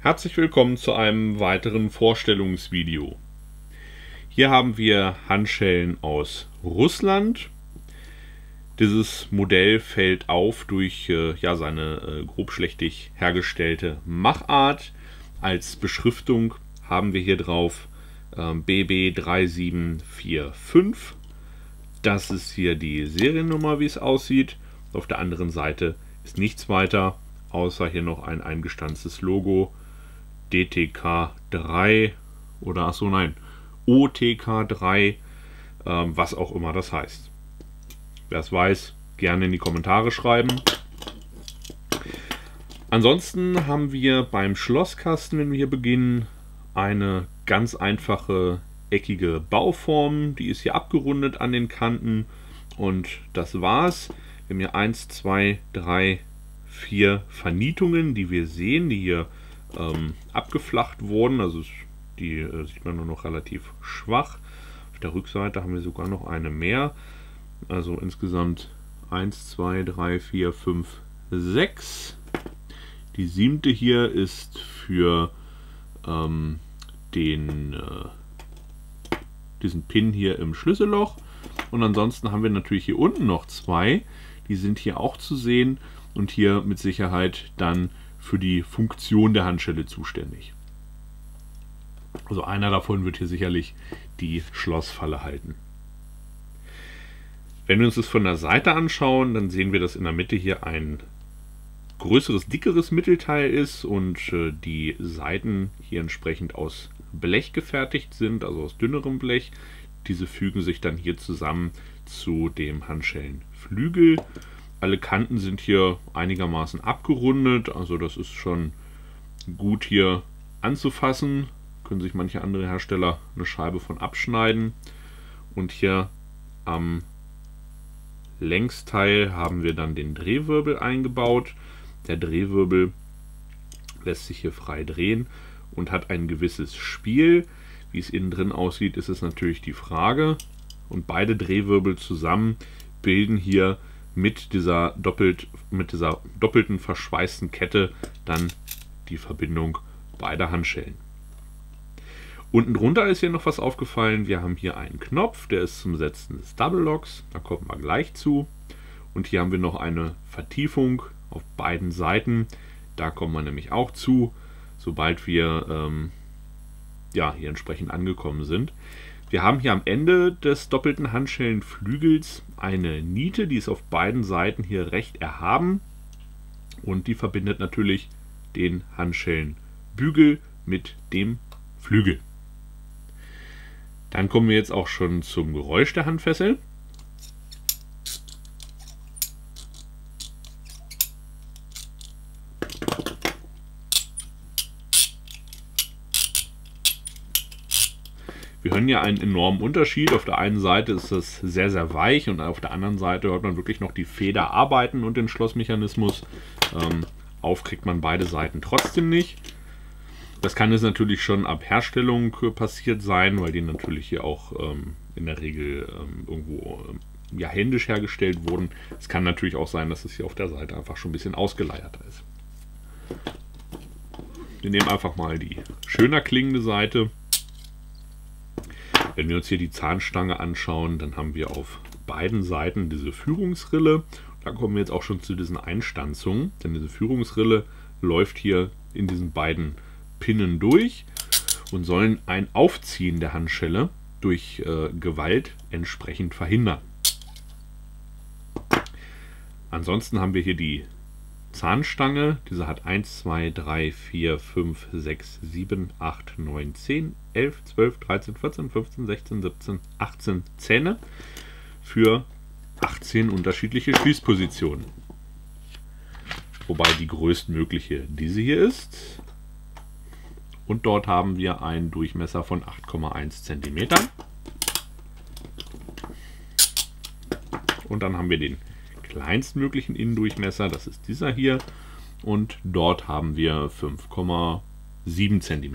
Herzlich willkommen zu einem weiteren Vorstellungsvideo. Hier haben wir Handschellen aus Russland. Dieses Modell fällt auf durch seine grobschlächtig hergestellte Machart. Als Beschriftung haben wir hier drauf BB3745. Das ist hier die Seriennummer, wie es aussieht. Auf der anderen Seite ist nichts weiter, außer hier noch ein eingestanztes Logo. DTK3 oder OTK3, was auch immer das heißt. Wer es weiß, gerne in die Kommentare schreiben. Ansonsten haben wir beim Schlosskasten, wenn wir hier beginnen, eine ganz einfache eckige Bauform. Die ist hier abgerundet an den Kanten und das war's. Wir haben hier 1, 2, 3, 4 Vernietungen, die wir sehen, die hier abgeflacht wurden. Also die sieht man nur noch relativ schwach. Auf der Rückseite haben wir sogar noch eine mehr. Also insgesamt 1, 2, 3, 4, 5, 6. Die 7. hier ist für diesen Pin hier im Schlüsselloch. Und ansonsten haben wir natürlich hier unten noch 2. Die sind hier auch zu sehen und hier mit Sicherheit dann für die Funktion der Handschelle zuständig. Also einer davon wird hier sicherlich die Schlossfalle halten. Wenn wir uns das von der Seite anschauen, dann sehen wir, dass in der Mitte hier ein größeres, dickeres Mittelteil ist und die Seiten hier entsprechend aus Blech gefertigt sind, also aus dünnerem Blech. Diese fügen sich dann hier zusammen zu dem Handschellenflügel. Alle Kanten sind hier einigermaßen abgerundet, also das ist schon gut hier anzufassen. Können sich manche andere Hersteller eine Scheibe von abschneiden. Und hier am Längsteil haben wir dann den Drehwirbel eingebaut. Der Drehwirbel lässt sich hier frei drehen und hat ein gewisses Spiel. Wie es innen drin aussieht, ist es natürlich die Frage. Und beide Drehwirbel zusammen bilden hier mit dieser doppelten verschweißten Kette dann die Verbindung beider Handschellen. Unten drunter ist hier noch was aufgefallen. Wir haben hier einen Knopf, der ist zum Setzen des Double Locks. Da kommen wir gleich zu. Und hier haben wir noch eine Vertiefung auf beiden Seiten. Da kommen wir nämlich auch zu, sobald wir hier entsprechend angekommen sind. Wir haben hier am Ende des doppelten Handschellenflügels eine Niete, die ist auf beiden Seiten hier recht erhaben und die verbindet natürlich den Handschellenbügel mit dem Flügel. Dann kommen wir jetzt auch schon zum Geräusch der Handfessel. Wir hören ja einen enormen Unterschied. Auf der einen Seite ist das sehr, sehr weich und auf der anderen Seite hört man wirklich noch die Feder arbeiten und den Schlossmechanismus. Auf kriegt man beide Seiten trotzdem nicht. Das kann jetzt natürlich schon ab Herstellung passiert sein, weil die natürlich hier auch in der Regel irgendwo händisch hergestellt wurden. Es kann natürlich auch sein, dass es hier auf der Seite einfach schon ein bisschen ausgeleiert ist. Wir nehmen einfach mal die schöner klingende Seite. Wenn wir uns hier die Zahnstange anschauen, dann haben wir auf beiden Seiten diese Führungsrille. Da kommen wir jetzt auch schon zu diesen Einstanzungen, denn diese Führungsrille läuft hier in diesen beiden Pinnen durch und sollen ein Aufziehen der Handschelle durch Gewalt entsprechend verhindern. Ansonsten haben wir hier die Zahnstange. Diese hat 1, 2, 3, 4, 5, 6, 7, 8, 9, 10, 11, 12, 13, 14, 15, 16, 17, 18 Zähne für 18 unterschiedliche Schließpositionen. Wobei die größtmögliche diese hier ist. Und dort haben wir einen Durchmesser von 8,1 cm. Und dann haben wir den kleinstmöglichen Innendurchmesser, das ist dieser hier. Und dort haben wir 5,7 cm.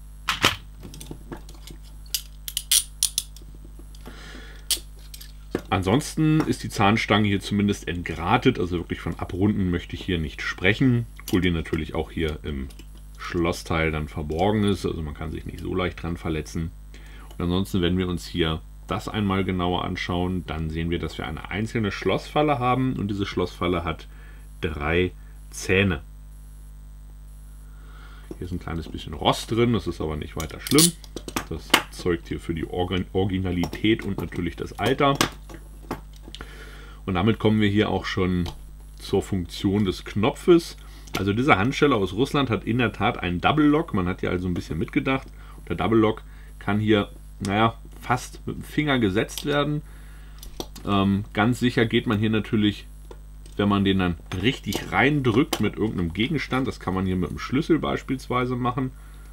Ansonsten ist die Zahnstange hier zumindest entgratet, also wirklich von Abrunden möchte ich hier nicht sprechen. Obwohl die natürlich auch hier im Schlossteil dann verborgen ist. Also man kann sich nicht so leicht dran verletzen. Und ansonsten, wenn wir uns hier das einmal genauer anschauen, dann sehen wir, dass wir eine einzelne Schlossfalle haben. Und diese Schlossfalle hat 3 Zähne. Hier ist ein kleines bisschen Rost drin, das ist aber nicht weiter schlimm. Das zeugt hier für die Originalität und natürlich das Alter. Und damit kommen wir hier auch schon zur Funktion des Knopfes. Also diese Handschelle aus Russland hat in der Tat einen Double Lock. Man hat hier also ein bisschen mitgedacht. Der Double Lock kann hier, naja, fast mit dem Finger gesetzt werden. Ganz sicher geht man hier natürlich, wenn man den dann richtig reindrückt mit irgendeinem Gegenstand. Das kann man hier mit dem Schlüssel beispielsweise machen.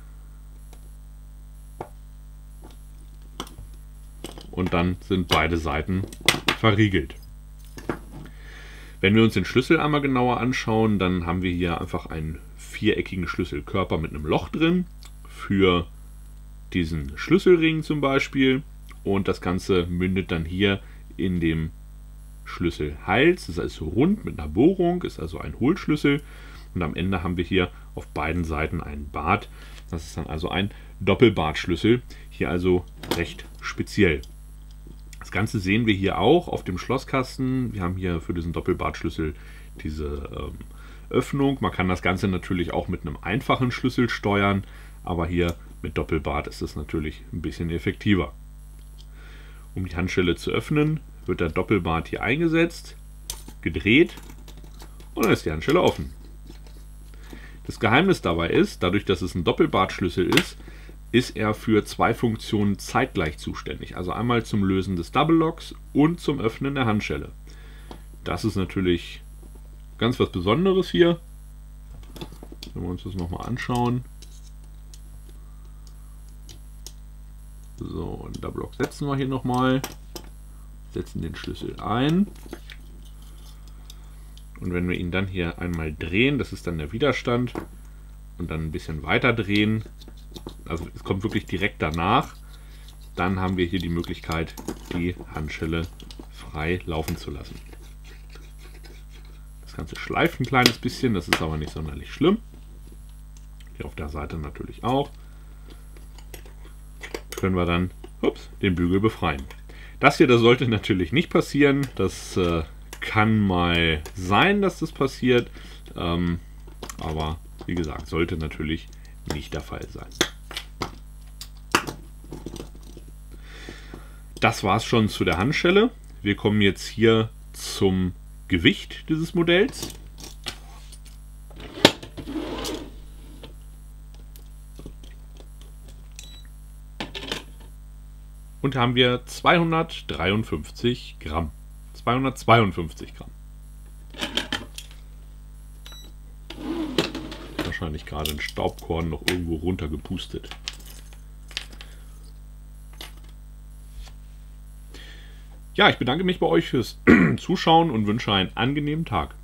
Und dann sind beide Seiten verriegelt. Wenn wir uns den Schlüssel einmal genauer anschauen, dann haben wir hier einfach einen viereckigen Schlüsselkörper mit einem Loch drin für diesen Schlüsselring zum Beispiel. Und das Ganze mündet dann hier in dem Schlüsselhals. Das ist also rund mit einer Bohrung, ist also ein Hohlschlüssel. Und am Ende haben wir hier auf beiden Seiten einen Bart. Das ist dann also ein Doppelbartschlüssel. Hier also recht speziell. Das Ganze sehen wir hier auch auf dem Schlosskasten. Wir haben hier für diesen Doppelbartschlüssel diese Öffnung. Man kann das Ganze natürlich auch mit einem einfachen Schlüssel steuern, aber hier mit Doppelbart ist es natürlich ein bisschen effektiver. Um die Handschelle zu öffnen, wird der Doppelbart hier eingesetzt, gedreht und dann ist die Handschelle offen. Das Geheimnis dabei ist, dadurch, dass es ein Doppelbartschlüssel ist er für 2 Funktionen zeitgleich zuständig. Also einmal zum Lösen des Double Locks und zum Öffnen der Handschelle. Das ist natürlich ganz was Besonderes hier. Wenn wir uns das nochmal anschauen. So, den Double Lock setzen wir hier nochmal. Setzen den Schlüssel ein. Und wenn wir ihn dann hier einmal drehen, das ist dann der Widerstand, und dann ein bisschen weiter drehen, also es kommt wirklich direkt danach, dann haben wir hier die Möglichkeit, die Handschelle frei laufen zu lassen. Das Ganze schleift ein kleines bisschen, das ist aber nicht sonderlich schlimm. Hier auf der Seite natürlich auch. Können wir dann den Bügel befreien. Das hier, das sollte natürlich nicht passieren. Das kann mal sein, dass das passiert. Aber wie gesagt, sollte natürlich nicht der Fall sein. Das war es schon zu der Handschelle. Wir kommen jetzt hier zum Gewicht dieses Modells. Und haben wir 253 Gramm. 252 Gramm. Wahrscheinlich gerade ein Staubkorn noch irgendwo runtergepustet. Ja, ich bedanke mich bei euch fürs Zuschauen und wünsche einen angenehmen Tag.